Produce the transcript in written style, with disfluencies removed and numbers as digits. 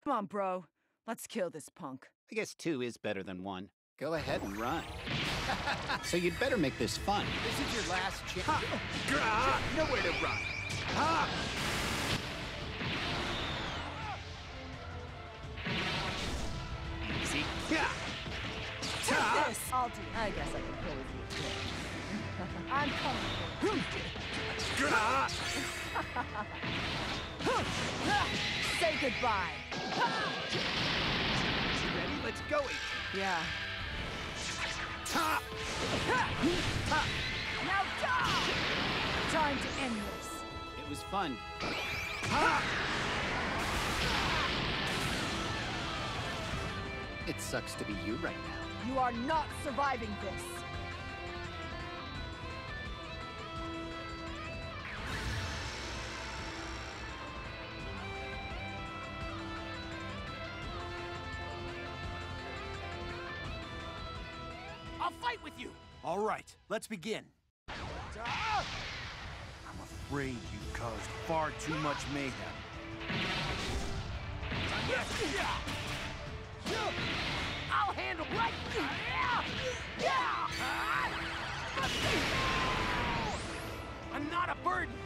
Come on, bro. Let's kill this punk. I guess 2 is better than 1. Go ahead and run. So you'd better make this fun. This is your last chance. Nowhere to run. Easy. This! I'll do. I guess I can play with you. I'm comfortable. Say goodbye. Ready? Let's go. Yeah. Now die! Time to end this. It was fun. It sucks to be you right now. You are not surviving this. I'll fight with you. All right, let's begin. I'm afraid you caused far too much mayhem. I'll handle right. I'm not a burden.